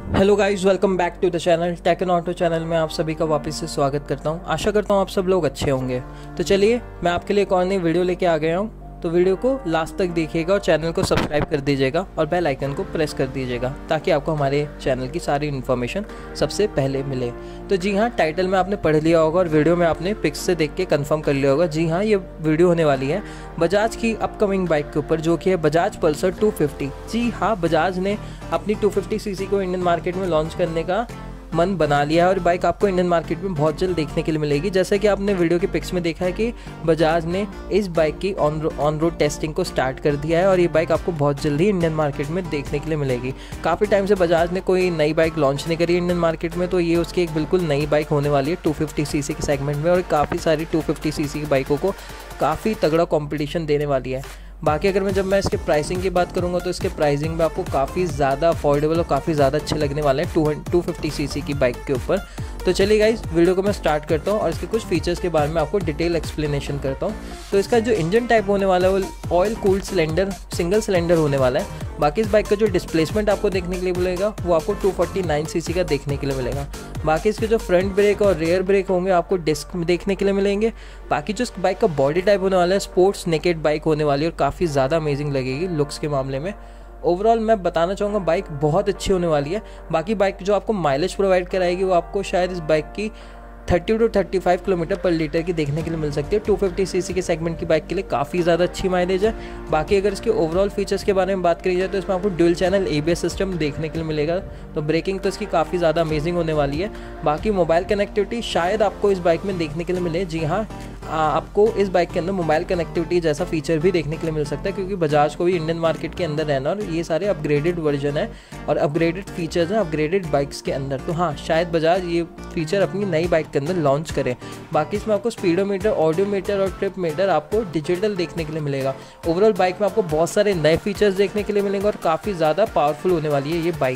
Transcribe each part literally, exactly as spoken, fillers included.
Hello guys, welcome back to the channel tech and auto channel में आप सभी का वापस से स्वागत करता हूं। आशा करता हूं आप सब लोग अच्छे होंगे। तो चलिए मैं आपके लिए एक और नई वीडियो लेके आ गया हूं। तो वीडियो को लास्ट तक देखिएगा और चैनल को सब्सक्राइब कर दीजिएगा और बेल आइकन को प्रेस कर दीजिएगा ताकि आपको हमारे चैनल की सारी इन्फॉर्मेशन सबसे पहले मिले। तो जी हाँ, टाइटल में आपने पढ़ लिया होगा और वीडियो में आपने पिक्स से देख के कंफर्म कर लिया होगा। जी हाँ, ये वीडियो होने वाली है बजाज की अपकमिंग बाइक के ऊपर, जो कि है बजाज पल्सर टू फिफ्टी। जी हाँ, बजाज ने अपनी टू फिफ्टी सीसी को इंडियन मार्केट में लॉन्च करने का मन बना लिया है और बाइक आपको इंडियन मार्केट में बहुत जल्द देखने के लिए मिलेगी। जैसे कि आपने वीडियो के पिक्स में देखा है कि बजाज ने इस बाइक की ऑन ऑन रोड टेस्टिंग को स्टार्ट कर दिया है और ये बाइक आपको बहुत जल्द ही इंडियन मार्केट में देखने के लिए मिलेगी। काफ़ी टाइम से बजाज ने कोई नई बाइक लॉन्च नहीं करी इंडियन मार्केट में, तो ये उसकी एक बिल्कुल नई बाइक होने वाली है टू फिफ्टी सी सी के सेगमेंट में और काफ़ी सारी टू फिफ्टी सी सी की बाइकों को काफ़ी तगड़ा कॉम्पिटिशन देने वाली है। बाकी अगर मैं जब मैं इसके प्राइसिंग की बात करूंगा तो इसके प्राइसिंग में आपको काफ़ी ज़्यादा अफोर्डेबल और काफ़ी ज़्यादा अच्छे लगने वाले हैं two two fifty C C की बाइक के ऊपर। तो चलिए गाइस, वीडियो को मैं स्टार्ट करता हूं और इसके कुछ फीचर्स के बारे में आपको डिटेल एक्सप्लेनेशन करता हूं। तो इसका जो इंजन टाइप होने वाला है वो oil cooled cylinder single cylinder होने वाला है। बाकी इस बाइक का जो डिस्प्लेसमेंट आपको देखने के लिए मिलेगा वो आपको two forty nine C C का देखने के लिए मिलेगा। बाकी इसके जो फ्रंट ब्रेक और रियर ब्रेक होंगे आपको डिस्क में देखने के लिए मिलेंगे। बाकी जो इस बाइक का बॉडी टाइप होने वाला है स्पोर्ट्स नेकेड बाइक होने वाली है और काफ़ी ज़्यादा अमेजिंग लगेगी लुक्स के मामले में। ओवरऑल मैं बताना चाहूँगा बाइक बहुत अच्छी होने वाली है। बाकी बाइक जो आपको माइलेज प्रोवाइड कराएगी वो आपको शायद इस बाइक की thirty two thirty five kilometre per litre की देखने के लिए मिल सकती है। टू फिफ्टी सी सी के सेगमेंट की बाइक के लिए काफ़ी ज़्यादा अच्छी माइलेज है। बाकी अगर इसके ओवरऑल फीचर्स के बारे में बात करी जाए तो इसमें आपको dual channel A B S system देखने के लिए मिलेगा। तो ब्रेकिंग तो इसकी काफ़ी ज़्यादा अमेजिंग होने वाली है। बाकी मोबाइल कनेक्टिविटी शायद आपको इस बाइक में देखने के लिए मिले। जी हाँ, आपको इस बाइक के अंदर मोबाइल कनेक्टिविटी जैसा फीचर भी देखने के लिए मिल सकता है, क्योंकि बजाज को भी इंडियन मार्केट के अंदर रहना और ये सारे अपग्रेडेड वर्जन है और अपग्रेडेड फीचर्स हैं अपग्रेडेड बाइक्स के अंदर। तो हाँ, शायद बजाज ये फीचर अपनी नई बाइक के अंदर लॉन्च करे। बाकी इसमें आपको स्पीडोमीटर, ऑडियोमीटर और ट्रिप मीटर आपको डिजिटल देखने के लिए मिलेगा। ओवरऑल बाइक में आपको बहुत सारे नए फीचर्स देखने के लिए मिलेंगे और काफ़ी ज़्यादा पावरफुल होने वाली है ये बाइक।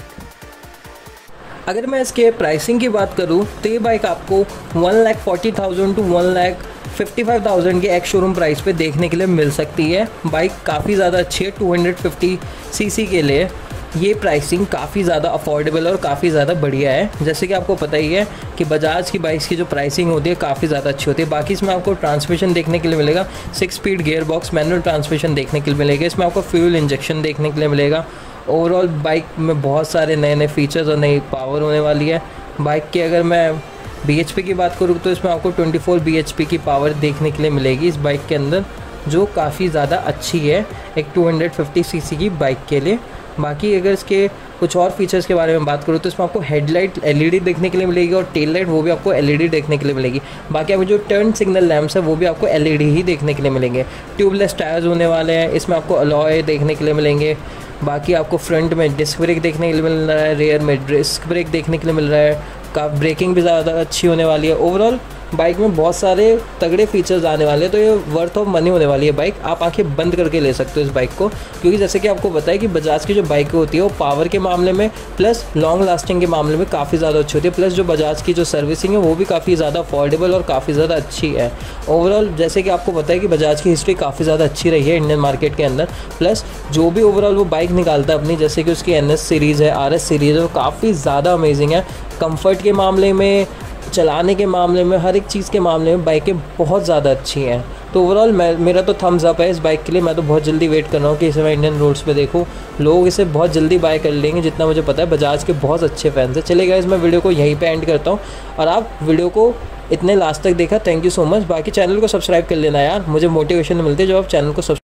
अगर मैं इसके प्राइसिंग की बात करूँ तो ये बाइक आपको one lakh forty thousand to one lakh fifty five thousand के एक्स शोरूम प्राइस पे देखने के लिए मिल सकती है। बाइक काफ़ी ज़्यादा अच्छी है। Two hundred fifty C C के लिए ये प्राइसिंग काफ़ी ज़्यादा अफोर्डेबल और काफ़ी ज़्यादा बढ़िया है। जैसे कि आपको पता ही है कि बजाज की बाइक्स की जो प्राइसिंग होती है काफ़ी ज़्यादा अच्छी होती है। बाकी इसमें आपको ट्रांसमिशन देखने के लिए मिलेगा, six speed gear box manual transmission देखने के लिए मिलेगा। इसमें आपको फ्यूल इंजेक्शन देखने के लिए मिलेगा। ओवरऑल बाइक में बहुत सारे नए नए फीचर्स और नई पावर होने वाली है। बाइक की अगर मैं बी एच पी की बात करूँ तो इसमें आपको twenty four B H P की पावर देखने के लिए मिलेगी इस बाइक के अंदर, जो काफ़ी ज़्यादा अच्छी है एक two hundred fifty C C की बाइक के लिए। बाकी अगर इसके कुछ और फीचर्स के बारे में बात करूँ तो इसमें आपको हेडलाइट एल ई डी देखने के लिए मिलेगी और टेल लाइट वो भी आपको एल ई डी देखने के लिए मिलेगी। बाकी आपको जो टर्न सिग्नल लैंप्स है वो भी आपको एल ई डी ही देखने के लिए मिलेंगे। ट्यूबलेस टायर्स होने वाले हैं। इसमें आपको अलॉय देखने के लिए मिलेंगे। बाकी आपको फ्रंट में डिस्क ब्रेक देखने के लिए मिल रहा है, रेयर में डिस्क ब्रेक देखने के लिए मिल रहा है। का ब्रेकिंग भी ज़्यादा अच्छी होने वाली है। ओवरऑल बाइक में बहुत सारे तगड़े फीचर्स आने वाले हैं, तो ये वर्थ ऑफ मनी होने वाली है बाइक। आप आंखें बंद करके ले सकते हो इस बाइक को, क्योंकि जैसे कि आपको पता है कि बजाज की जो बाइकें होती है वो पावर के मामले में प्लस लॉन्ग लास्टिंग के मामले में काफ़ी ज़्यादा अच्छी होती है। प्लस जो बजाज की जो सर्विसिंग है वो भी काफ़ी ज़्यादा अफोर्डेबल और काफ़ी ज़्यादा अच्छी है। ओवरऑल जैसे कि आपको पता है कि बजाज की हिस्ट्री काफ़ी ज़्यादा अच्छी रही है इंडियन मार्केट के अंदर। प्लस जो भी ओवरऑल वो बाइक निकालता है अपनी, जैसे कि उसकी एन एस सीरीज़ है, आर एस सीरीज़ है, वो काफ़ी ज़्यादा अमेजिंग है। कंफर्ट के मामले में, चलाने के मामले में, हर एक चीज़ के मामले में बाइकें बहुत ज़्यादा अच्छी हैं। तो ओवरऑल मैं मेरा तो थम्स अप है इस बाइक के लिए। मैं तो बहुत जल्दी वेट कर रहा हूँ कि इसे मैं इंडियन रोड्स पे देखूँ। लोग इसे बहुत जल्दी बाय कर लेंगे, जितना मुझे पता है बजाज के बहुत अच्छे फैंस हैं। चलिए गाइस, मैं वीडियो को यहीं पे एंड करता हूँ और आप वीडियो को इतने लास्ट तक देखा, थैंक यू सो मच। बाकी चैनल को सब्सक्राइब कर लेना यार, मुझे मोटिवेशन मिलती है जब आप चैनल को सब्सक्राइब